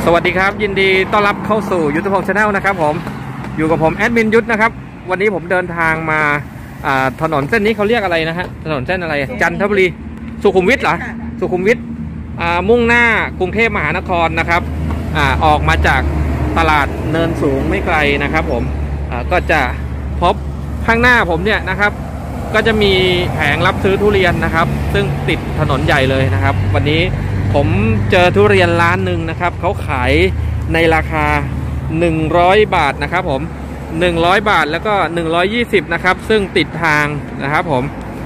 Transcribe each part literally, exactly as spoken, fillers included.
สวัสดีครับยินดีต้อนรับเข้าสู่ยุทธพงศ์ชาแนลนะครับผมอยู่กับผมแอดมินยุทธนะครับวันนี้ผมเดินทางมาถนนเส้นนี้เขาเรียกอะไรนะฮะถนนเส้นอะไรจันทบุรีสุขุมวิทเหรอสุขุมวิทมุ่งหน้ากรุงเทพมหานครนะครับออกมาจากตลาดเนินสูงไม่ไกลนะครับผมก็จะพบข้างหน้าผมเนี่ยนะครับก็จะมีแผงรับซื้อทุเรียนนะครับซึ่งติดถนนใหญ่เลยนะครับวันนี้ผมเจอทุเรียนร้านหนึ่งนะครับเขาขายในราคาหนึ่งร้อยบาทนะครับผมหนึ่งร้อยบาทแล้วก็หนึ่งร้อยยี่สิบนะครับซึ่งติดทางนะครับผม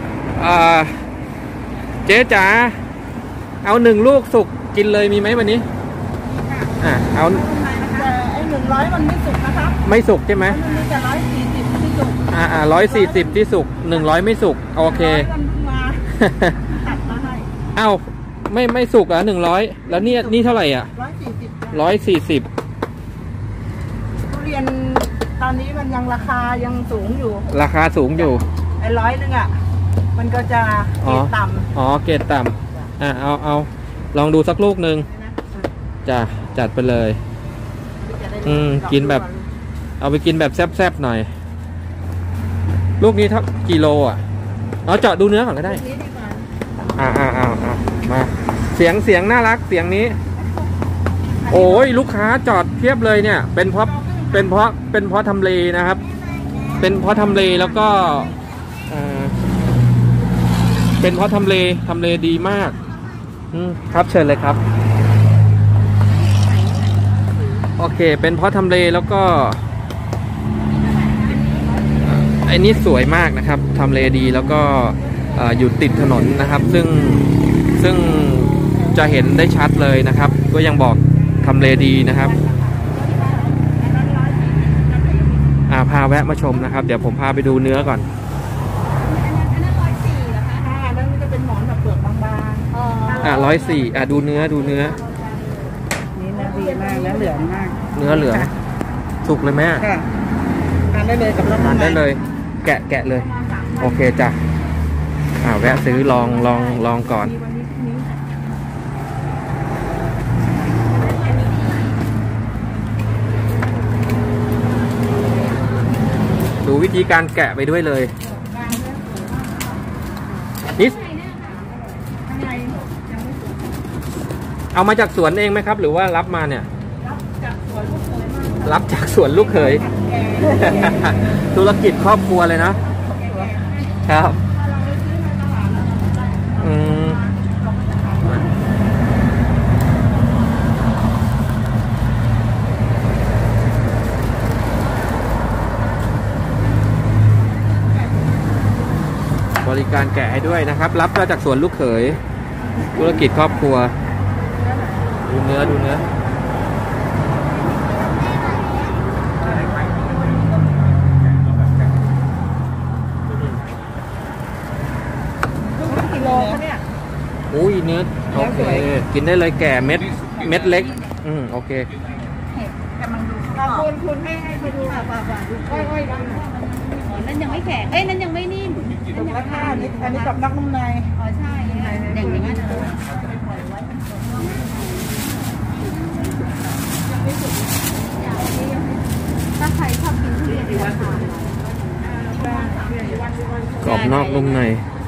เจ๊จ๋าเอาหนึ่งลูกสุกกินเลยมีไหมวันนี้อ่าเอาไอ้หนึ่งร้อยมันไม่สุกนะครับไม่สุกใช่ไหมมันมีแต่ร้อยสี่สิบที่สุกอ่าอ่าร้อยสี่สิบที่สุกหนึ่งร้อยไม่สุกโอเคตัดมาให้เอ้าไม่ไม่สุกอ่ะหนึ่งร้อยแล้วนี่นี่เท่าไหร่อ่ะร้อยสี่สิบร้อยสี่สิบทุเรียนตอนนี้มันยังราคายังสูงอยู่ราคาสูงอยู่ไอ้ร้อยนึงอ่ะมันก็จะเกรดต่ำอ๋อเกรดต่ำอ่ะเอาเอาลองดูสักลูกหนึ่งจ้ะจัดไปเลยอืมกินแบบเอาไปกินแบบแซ่บๆหน่อยลูกนี้เท่ากิโลอ่ะเอาเจาะดูเนื้อก่อนก็ได้อ่าอ่าอ่าอ่ามาเสียงเสียงน่ารักเสียงนี้โอ้ยลูกค้าจอดเทียบเลยเนี่ยเป็นเพราะเป็นเพราะเป็นเพราะทำเลนะครับเป็นเพราะทำเลแล้วก็เป็นเพราะทำเลทำเลดีมากครับเชิญเลยครับโอเคเป็นเพราะทำเลแล้วก็ไอ้นี่สวยมากนะครับทำเลดีแล้วก็อยู่ติดถนนนะครับซึ่งซึ่งจะเห็นได้ชัดเลยนะครับก็ยังบอกทำเลดีนะครับอ่าพาแวะมาชมนะครับเดี๋ยวผมพาไปดูเนื้อก่อนอ่าร้อยสี่อ่าดูเนื้อดูเนื้อนี่นะดีมากนะเหลืองมากเนื้อเหลืองสุกเลยไหมทานได้เลยกับน้ำทานได้เลยแกะแกะเลยโอเคจ้ะอ่าแวะซื้อลองลองลองก่อนดูวิธีการแกะไปด้วยเลยนี่เอามาจากสวนเองไหมครับหรือว่ารับมาเนี่ยรับจากสวนลูกเขยธุรกิจครอบครัวเลยนะครับอืมบริการแกะให้ด้วยนะครับรับมาจากสวนลูกเขยธุรกิจครอบครัวดูเนื้อดูเนื้อกิโลเนี่ยอุ้ยเนื้อโอเคกินได้เลยแก่เม็ดเม็ดเล็กอืมโอเคกำลังดูขอบคุณคุณให้ให้ไปดูค่ะป่าป่าดูค่อยๆดูนั่นยังไม่แข็งเอ้ยนั่นยังไม่นิ่มตรงราคาอันนี้อันนี้กับนักนุ่มในอ๋อใช่อย่างนี้นะถ้าใครชอบกินทุเรียนดีราคากรอบนอกนุ่มใน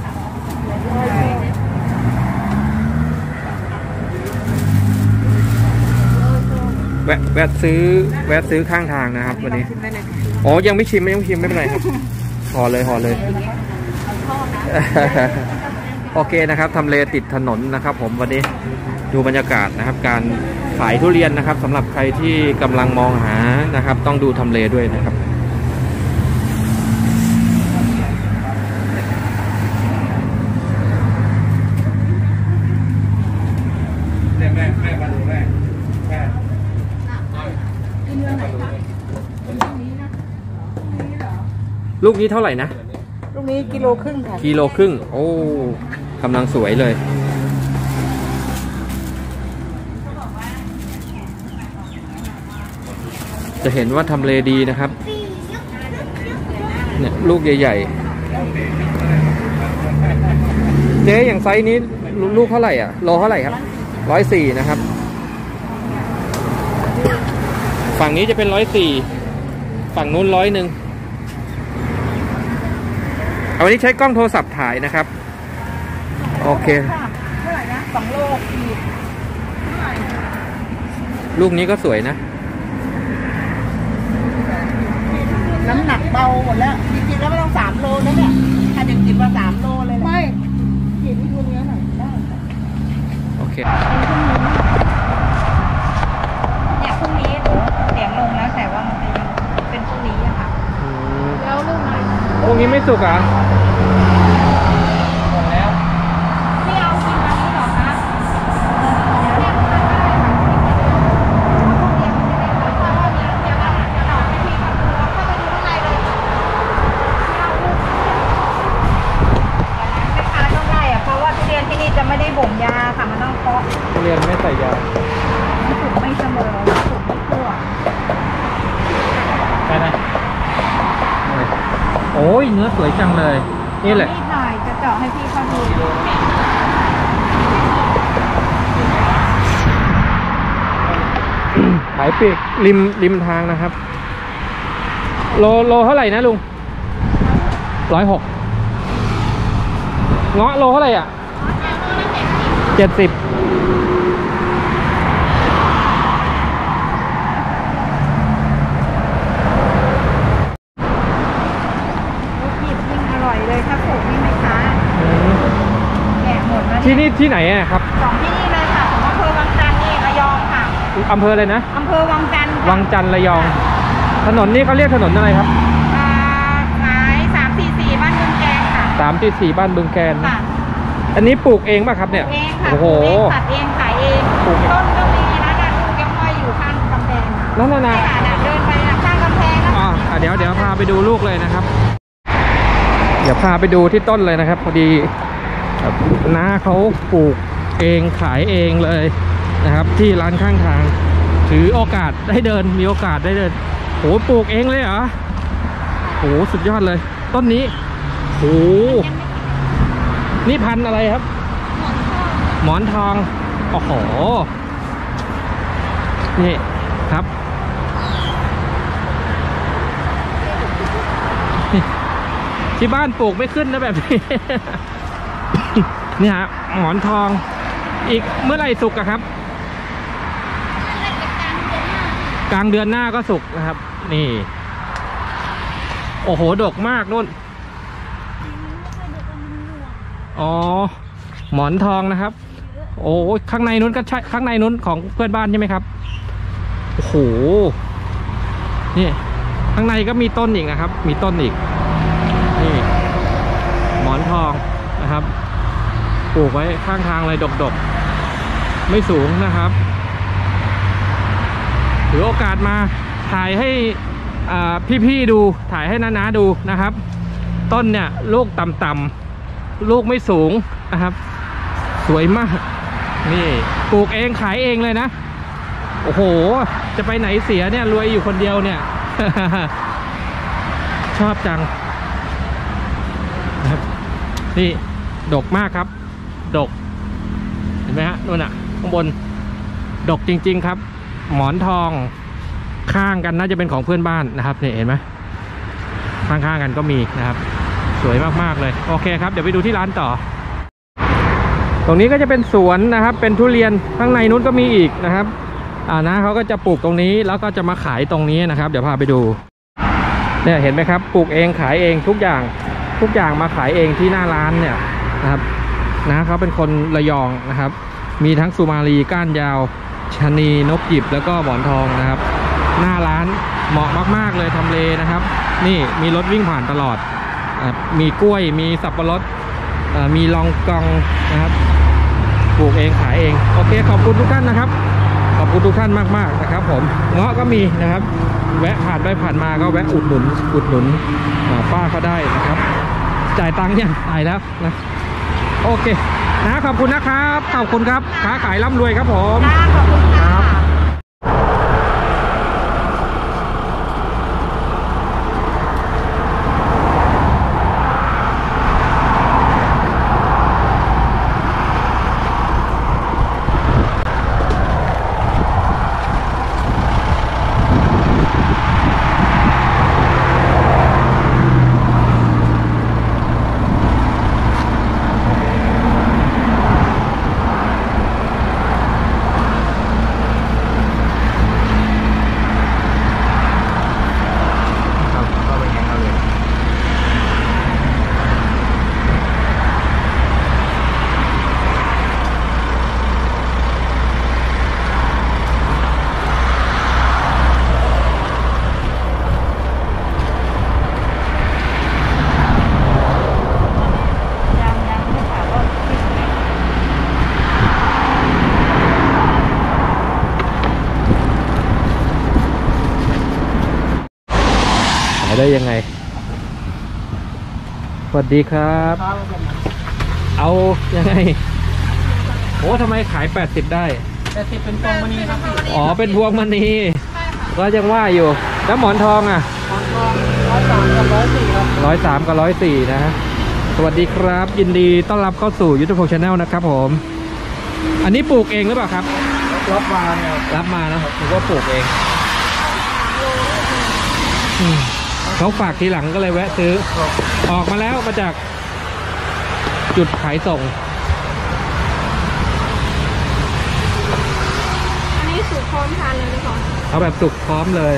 แวะแวะซื้อแวะซื้อข้างทางนะครับวันนี้อ๋อยังไม่ชิมไม่ยังชิมไม่เป็นไรครับห่อเลยห่อเลยโอเคนะครับทำเลติดถนนนะครับผมวันนี้ดูบรรยากาศนะครับการขายทุเรียนนะครับสำหรับใครที่กำลังมองหานะครับต้องดูทำเลด้วยนะครับแม่แม่แม่มาดูแม่แม่ลูกนี้เท่าไหร่นะลูกนี้กิโลครึ่งค่ะกิโลครึ่งโอ้กำลังสวยเลยจะเห็นว่าทำเลดีนะครับเนี่ยลูกใหญ่ๆเจ๊อย่างไซส์นี้ลูกเท่าไหร่อ่ะโลเท่าไหร่ครับร้อยสี่นะครับฝั่งนี้จะเป็นร้อยสี่ฝั่งนู้นร้อยหนึ่งเอาวันนี้ใช้กล้องโทรศัพท์ถ่ายนะครับโอเคเท่าไหร่นะสองโลขีดเท่าไหร่ลูกนี้ก็สวยนะน้ำหนักเบาหมดแล้วจริงๆแล้วไม่ต้องสามโลนะเนี่ยถ้าเด็กจิบมาสามโลเลยไม่ขีดที่ตัวเนี้ยหน่อยได้โอเคเนี่ยพรุ่งนี้เดี๋ยวเสียงลงแล้วแต่ว่ามันจะยังเป็นพรุ่งนี้อะค่ะแล้วลูกไหนพรุ่งนี้ไม่สุกอ่ะหมดแล้วไม่เอากินวันนี้หรอคะที่นี่จะไม่ได้บ่มยาค่ะมันต้องเพาะเรียนไม่ใส่ยาสุกไม่เสมอสุกไม่ทั่วไปไหนโอ้ยเนื้อสวยจังเลยนี่แหละที่ถ่ายจะเจาะให้พี่เขาดูขายปีกริมริมทางนะครับโลโลเท่าไหร่นะลุงร้อยหกเงาะโลเท่าไหร่อ่ะเจ็ดสิบลูกหยิบยิ่งอร่อยเลยถ้าปลูกนี่ไม่ช้าแกะหมดแล้วที่นี่ที่ไหนอ่ะครับสองที่นี่เลยค่ะของอำเภอวังจันทร์นี่ระยองค่ะอำเภออะไรนะอำเภอวังจันทร์วังจันทร์ระยองถนนนี้เขาเรียกถนนอะไรครับสายสามสี่สี่บ้านบึงแกนค่ะสามสี่สี่บ้านบึงแกนอันนี้ปลูกเองป่ะครับเนี่ยเองค่ะโอ้โหตัดเองขายเองต้นก็มีนะนะลูกยังห้อยอยู่ข้างกำแพงนั่นน่ะนะเดินไปข้างกำแพงนะอ๋อเดี๋ยวเดี๋ยวพาไปดูลูกเลยนะครับเดี๋ยวพาไปดูที่ต้นเลยนะครับพอดีน้าเขาปลูกเองขายเองเลยนะครับที่ร้านข้างทางถือโอกาสได้เดินมีโอกาสได้เดินโหปลูกเองเลยเหรอโหสุดยอดเลยต้นนี้โหนี่พันธุ์อะไรครับหมอนทองโอ้โหนี่ครับที่บ้านปลูกไม่ขึ้นนะแบบนี้ นี่ฮะหมอนทองอีกเมื่อไหร่สุกอะครับกลางเดือนหน้าก็สุกนะครับนี่โอ้โหดกมากนู่นอ๋อหมอนทองนะครับโอ้ข้างในนู้นก็ใช่ข้างในนู้นของเพื่อนบ้านใช่ไหมครับโอ้โหนี่ข้างในก็มีต้นอีกนะครับมีต้นอีกนี่หมอนทองนะครับปลูกไว้ข้างทางเลยดกๆไม่สูงนะครับถือโอกาสมาถ่ายให้พี่ๆดูถ่ายให้น้าๆดูนะครับต้นเนี่ยลูกต่ำๆลูกไม่สูงนะครับสวยมากนี่ปลูกเองขายเองเลยนะโอ้โหจะไปไหนเสียเนี่ยรวยอยู่คนเดียวเนี่ย ชอบจังนะครับนี่ดกมากครับดกเห็นไหมฮะนู่นน่ะข้างบนดกจริงๆครับหมอนทองข้างกันน่าจะเป็นของเพื่อนบ้านนะครับนี่เห็นไหมข้างๆกันก็มีนะครับสวยมากๆเลยโอเคครับเดี๋ยวไปดูที่ร้านต่อตรงนี้ก็จะเป็นสวนนะครับเป็นทุเรียนข้างในนู้นก็มีอีกนะครับอ่านะเขาก็จะปลูกตรงนี้แล้วก็จะมาขายตรงนี้นะครับเดี๋ยวพาไปดูเนี่ยเห็นไหมครับปลูกเองขายเองทุกอย่างทุกอย่างมาขายเองที่หน้าร้านเนี่ยนะครับนะเขาเป็นคนระยองนะครับมีทั้งสุมาลีก้านยาวชะนีนกหยิบแล้วก็หมอนทองนะครับหน้าร้านเหมาะมากๆเลยทำเลนะครับนี่มีรถวิ่งผ่านตลอดมีกล้วยมีสับปะรดมีลองกองนะครับปลูกเองขายเองโอเคขอบคุณทุกท่านนะครับขอบคุณทุกท่านมากๆนะครับผมเงาะก็มีนะครับแวะผ่านไปผ่านมาก็แวะอุดหนุนอุดหนุนป้าเขาได้นะครับจ่ายตังค์ยังจ่ายแล้วนะโอเคนะขอบคุณนะครับขอบคุณครับค้าขายร่ำรวยครับผมขอบคุณครับได้ยังไงสวัสดีครับ เอายังไงโอ้ทำไมขายแปดสิบได้แปดสิบเป็นพวงมณีครับอ๋อเป็นพวงมณีก็ยังว่าอยู่แล้วหมอนทองอ่ะหมอนทองร้อยสามกับร้อยสี่ครับร้อยสามกับร้อยสี่นะฮะสวัสดีครับยินดีต้อนรับเข้าสู่ยูทูบชาแนลนะครับผมอันนี้ปลูกเองหรือเปล่าครับรับมาเนี่ยรับมานะผมก็ปลูกเองเขาฝากทีหลังก็เลยแวะซื้อออกมาแล้วมาจากจุดขายส่งอันนี้สุกพร้อมทานเลยไหมคะเอาแบบสุกพร้อมเลย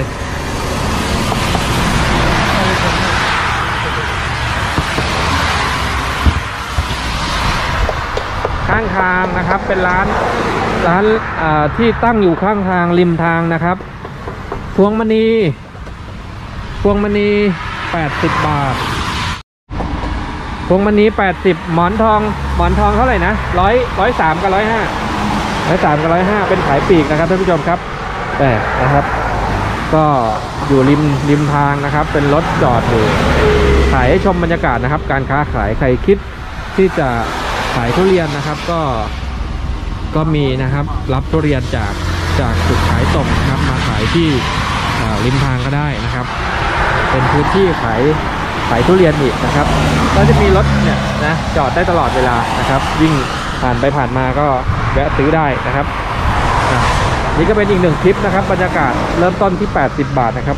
ข้างทางนะครับเป็นร้านร้านที่ตั้งอยู่ข้างทางริมทางนะครับพวงมณีพวงมณีแปดสิบบาทพวงมณีแปดสิบหมอนทองหมอนทองเท่าไหร่นะร้อยร้อยสามกับร้อยห้าร้อยสามกับร้อยห้าเป็นขายปลีกนะครับท่านผู้ชมครับแต่นะครับก็อยู่ริมริมทางนะครับเป็นรถจอดอยู่ขายให้ชมบรรยากาศนะครับการค้าขายใครคิดที่จะขายทุเรียนนะครับก็ก็มีนะครับรับทุเรียนจากจากจุดขายส่งนะครับมาขายที่ริมทางก็ได้นะครับเป็นพื้นที่ขายขายทุเรียนอีกนะครับก็จะมีรถเนี่ยนะจอดได้ตลอดเวลานะครับวิ่งผ่านไปผ่านมาก็แวะซื้อได้นะครับนี่ก็เป็นอีกหนึ่งคลิปนะครับบรรยากาศเริ่มต้นที่แปดสิบบาทนะครับ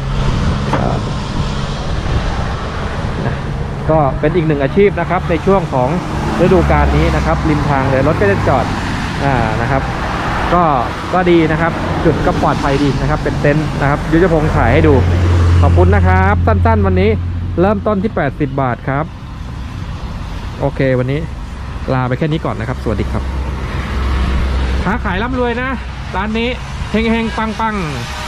ก็เป็นอีกหนึ่งอาชีพนะครับในช่วงของฤดูกาลนี้นะครับริมทางเลยรถก็จะจอดอ่านะครับก็ก็ดีนะครับจุดก็ปลอดภัยดีนะครับเป็นเต็นท์นะครับยุทธพงศ์ถ่ายให้ดูขอบคุณนะครับสั้นๆวันนี้เริ่มต้นที่แปดสิบบาทครับโอเควันนี้ลาไปแค่นี้ก่อนนะครับสวัสดีครับค้าขายร่ำรวยนะร้านนี้เฮงๆปังๆ